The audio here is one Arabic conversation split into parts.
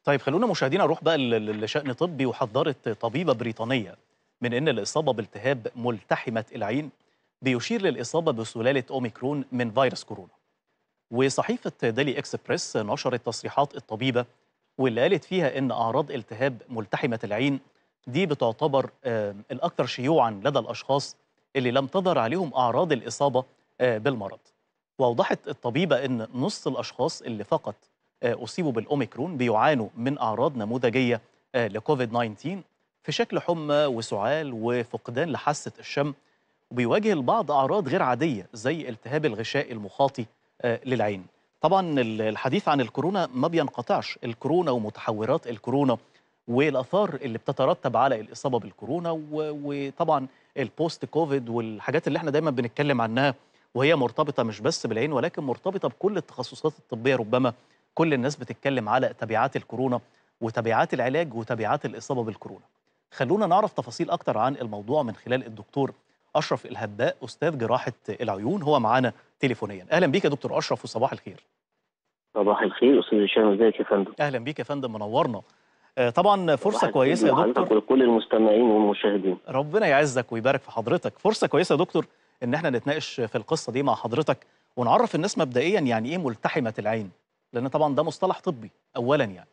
طيب خلونا مشاهدينا نروح بقى لشأن طبي. وحذرت طبيبة بريطانية من أن الإصابة بالتهاب ملتحمة العين بيشير للإصابة بسلالة أوميكرون من فيروس كورونا. وصحيفة ديلي إكسبريس نشرت تصريحات الطبيبة واللي قالت فيها أن أعراض التهاب ملتحمة العين دي بتعتبر الأكثر شيوعا لدى الأشخاص اللي لم تظهر عليهم أعراض الإصابة بالمرض. وأوضحت الطبيبة أن نص الأشخاص اللي فقط أصيبوا بالأوميكرون بيعانوا من أعراض نموذجية لكوفيد 19 في شكل حمى وسعال وفقدان لحاسة الشم. وبيواجه البعض أعراض غير عادية زي التهاب الغشاء المخاطي للعين. طبعا الحديث عن الكورونا ما بينقطعش، الكورونا ومتحورات الكورونا والآثار اللي بتترتب على الإصابة بالكورونا وطبعا البوست كوفيد والحاجات اللي احنا دايما بنتكلم عنها، وهي مرتبطة مش بس بالعين ولكن مرتبطة بكل التخصصات الطبية. ربما كل الناس بتتكلم على تبعات الكورونا وتبعات العلاج وتبعات الإصابة بالكورونا. خلونا نعرف تفاصيل أكتر عن الموضوع من خلال الدكتور أشرف الهباء، أستاذ جراحة العيون، هو معانا تليفونيا. أهلا بيك يا دكتور أشرف وصباح الخير. صباح الخير أستاذ هشام، ازيك يا فندم؟ أهلا بيك يا فندم، منورنا. طبعا فرصة كويسة يا دكتور ولكل المستمعين والمشاهدين. ربنا يعزك ويبارك في حضرتك. فرصة كويسة يا دكتور إن احنا نتناقش في القصة دي مع حضرتك ونعرف الناس مبدئيا يعني إيه ملتحمة العين، لأن طبعا ده مصطلح طبي أولا. يعني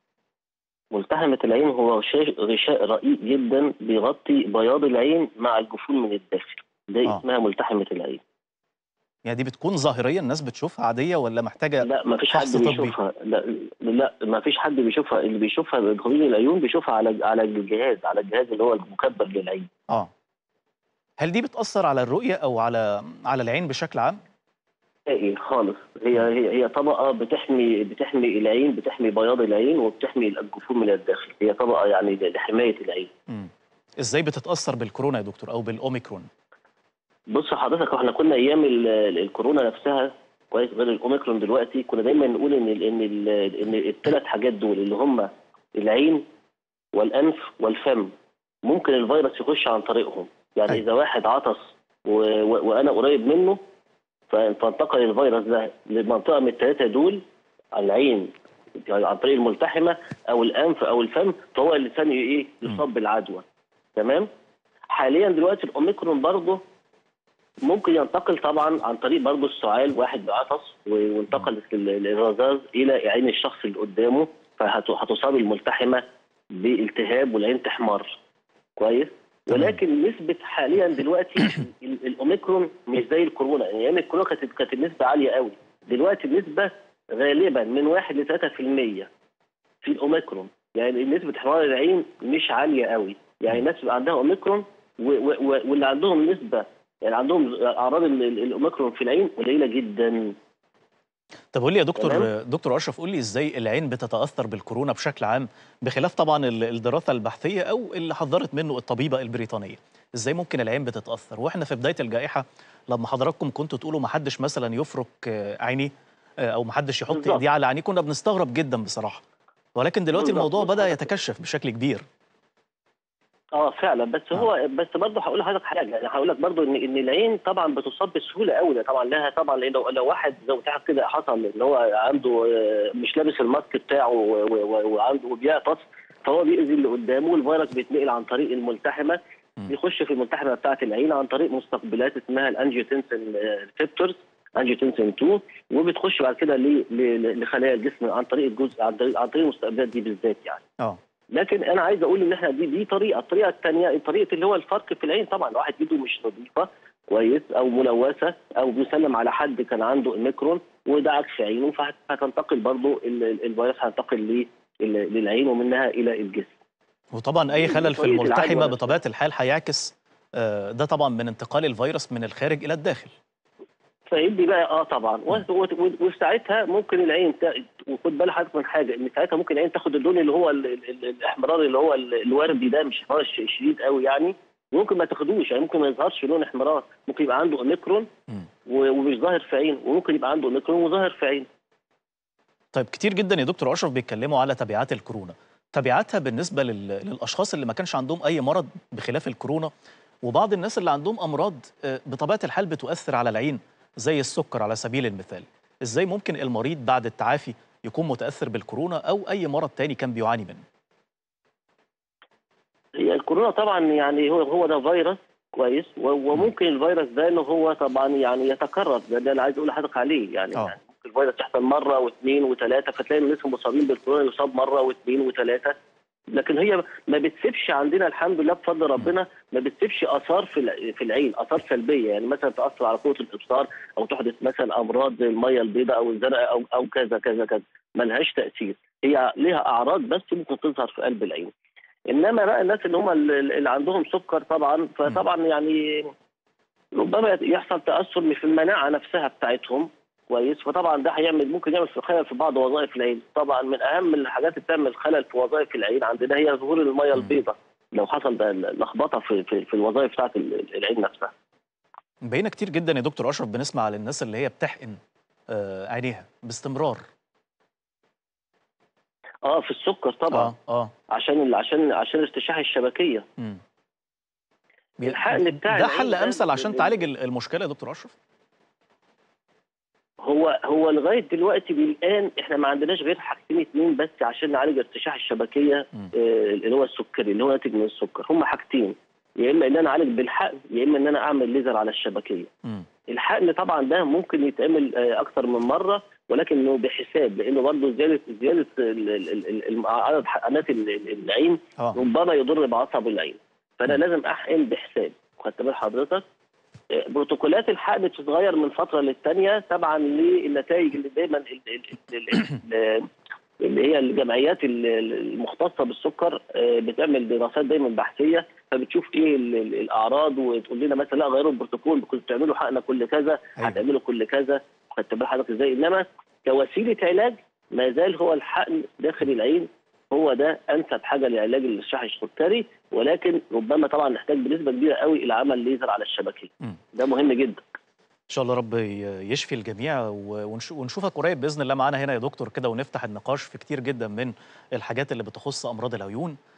ملتحمة العين هو غشاء رقيق جدا بيغطي بياض العين مع الجفون من الداخل، ده اسمها ملتحمة العين. يعني دي بتكون ظاهريا الناس بتشوفها عادية ولا محتاجة لا ما فيش حد فحص طبي؟ بيشوفها. لا ما فيش حد بيشوفها. اللي بيشوفها طبيب العيون بيشوفها على الجهاز اللي هو المكبر للعين. هل دي بتأثر على الرؤية أو على العين بشكل عام؟ ايه خالص. هي طبقة بتحمي العين، بتحمي بياض العين وبتحمي الجفون من الداخل. هي طبقة يعني لحماية العين. ازاي بتتأثر بالكورونا يا دكتور أو بالأوميكرون؟ بص حضرتك، احنا كنا ايام الكورونا نفسها كويس غير الاوميكرون دلوقتي، كنا دايما نقول ان الثلاث حاجات دول اللي هم العين والانف والفم ممكن الفيروس يخش عن طريقهم. يعني اذا واحد عطس وانا قريب منه فانتقل الفيروس ده لمنطقه من الثلاثه دول، العين يعني عن طريق الملتحمه او الانف او الفم، فهو اللسان يصاب بالعدوى. تمام. حاليا دلوقتي الاوميكرون برضه ممكن ينتقل طبعا عن طريق برضه السعال، واحد بعطس وانتقل الرذاذ الى عين الشخص اللي قدامه، فهتصاب الملتحمه بالتهاب والعين تحمر. كويس. ولكن نسبه حاليا دلوقتي الاوميكرون مش زي الكورونا. يعني ايام الكورونا كانت النسبه عاليه قوي، دلوقتي النسبه غالبا من 1 ل 3% في الاوميكرون. يعني نسبه احمرار العين مش عاليه قوي. يعني الناس بيبقى عندها اوميكرون واللي عندهم نسبه يعني عندهم اعراض الاوميكرون في العين قليله جدا. طب قول لي يا دكتور اشرف، قول لي ازاي العين بتتاثر بالكورونا بشكل عام، بخلاف طبعا الدراسه البحثيه او اللي حذرت منه الطبيبه البريطانيه. ازاي ممكن العين بتتاثر؟ واحنا في بدايه الجائحه لما حضراتكم كنتوا تقولوا ما حدش مثلا يفرك عينيه او ما حدش يحط ايديه على عينيه، كنا بنستغرب جدا بصراحه. ولكن دلوقتي الموضوع بدا يتكشف بشكل كبير. فعلا. بس برضه هقول لحضرتك حاجه. يعني هقول لك برضه ان العين طبعا بتصاب بسهوله قوي. طبعا لها طبعا لو واحد زي ما كده حصل ان هو عنده مش لابس الماسك بتاعه وعنده وبيعطس، فهو بيأذي اللي قدامه، والفيروس بيتنقل عن طريق الملتحمه، بيخش في الملتحمه بتاعه العين عن طريق مستقبلات اسمها الانجيوتنسين ريسبتورز، انجيوتنسين 2، وبتخش بعد كده لخلايا الجسم عن طريق عن طريق المستقبلات دي بالذات يعني. لكن انا عايز اقول ان احنا دي الطريقه الثانيه، طريقه اللي هو الفرق في العين. طبعا لو واحد ايده مش نظيفه كويس او ملوثه او بيسلم على حد كان عنده اوميكرون ودعك في عينه، فهتنتقل برضه الفيروس هينتقل للعين ومنها الى الجسم. وطبعا اي خلل في الملتحمه بطبيعه الحال هيعكس ده طبعا من انتقال الفيروس من الخارج الى الداخل. فيدي بقى طبعا. وساعتها ممكن العين وخد بالك حضرتك من حاجه، ان ساعتها ممكن العين تاخد اللون اللي هو الاحمرار اللي هو الوردي ده، مش احمرار شديد قوي يعني، ممكن ما تاخدوش. يعني ممكن ما يظهرش لون احمرار، ممكن يبقى عنده اوميكرون ومش ظاهر في عين، وممكن يبقى عنده اوميكرون وظاهر في عين. طيب كتير جدا يا دكتور اشرف بيتكلموا على تبعات الكورونا، تبعاتها بالنسبه للاشخاص اللي ما كانش عندهم اي مرض بخلاف الكورونا، وبعض الناس اللي عندهم امراض بطبيعه الحال بتؤثر على العين زي السكر على سبيل المثال. ازاي ممكن المريض بعد التعافي يكون متاثر بالكورونا او اي مرض تاني كان بيعاني منه؟ هي الكورونا طبعا يعني هو ده فيروس كويس، مم. وممكن الفيروس ده ان هو طبعا يعني يتكرر، ده اللي عايز اقول لحضرتك عليه يعني اه. ممكن الفيروس يحصل مره واثنين وثلاثه، فتلاقي الناس المصابين بالكورونا يصاب مره واثنين وثلاثه. لكن هي ما بتسيبش عندنا الحمد لله بفضل مم. ربنا، ما بتسيبش اثار في العين، اثار سلبيه، يعني مثلا تاثر على قوه الابصار او تحدث مثلا امراض زي الميه البيضاء او الزرقاء او كذا كذا كذا، ملهاش تاثير. هي ليها اعراض بس ممكن تظهر في قلب العين. انما بقى الناس اللي هم اللي عندهم سكر طبعا، مم. فطبعا يعني ربما يحصل تاثر في المناعه نفسها بتاعتهم كويس، فطبعا ده ممكن يعمل في خلل في بعض وظائف العين. طبعا من اهم الحاجات اللي بتعمل خلل في وظائف العين عندنا هي ظهور الميه مم. البيضاء، لو حصل ده لخبطه في الوظائف بتاعت العين نفسها. بقينا كتير جدا يا دكتور اشرف بنسمع على الناس اللي هي بتحقن عينيها باستمرار. اه في السكر طبعا، اه اه. عشان ارتشاح الشبكيه. مم. الحقن بتاع ده حل العين ده امثل عشان تعالج المشكله يا دكتور اشرف؟ هو لغايه دلوقتي بالان احنا ما عندناش غير حاجتين اتنين بس عشان نعالج ارتشاح الشبكيه، مم. اللي هو السكري اللي هو ناتج من السكر. هم حاجتين، يا اما ان انا اعالج بالحقن يا اما ان انا اعمل ليزر على الشبكيه. مم. الحقن طبعا ده ممكن يتعمل اكتر من مره، ولكنه بحساب، لانه برضه زياده عدد حقنات العين اه. ربما يضر بعصب العين، فانا مم. لازم احقن بحساب. خدت بال حضرتك؟ بروتوكولات الحقن بتتغير من فتره للتانيه تبعا للنتائج اللي دايما اللي هي الجمعيات المختصه بالسكر بتعمل دراسات دايما بحثيه، فبتشوف ايه الاعراض وتقول لنا مثلا لا غيروا البروتوكول، كنتوا بتعملوا حقنه كل كذا ايوه. هتعملوا كل كذا. خدت بال حضرتك ازاي؟ انما كوسيله علاج ما زال هو الحقن داخل العين، هو ده انسب حاجه لعلاج الارتشاح السكري، ولكن ربما طبعا نحتاج بنسبه كبيره قوي الى عمل ليزر على الشبكيه. مم. ده مهم جدا. ان شاء الله رب يشفي الجميع ونشوفك قريب باذن الله معانا هنا يا دكتور كده، ونفتح النقاش في كتير جدا من الحاجات اللي بتخص امراض العيون.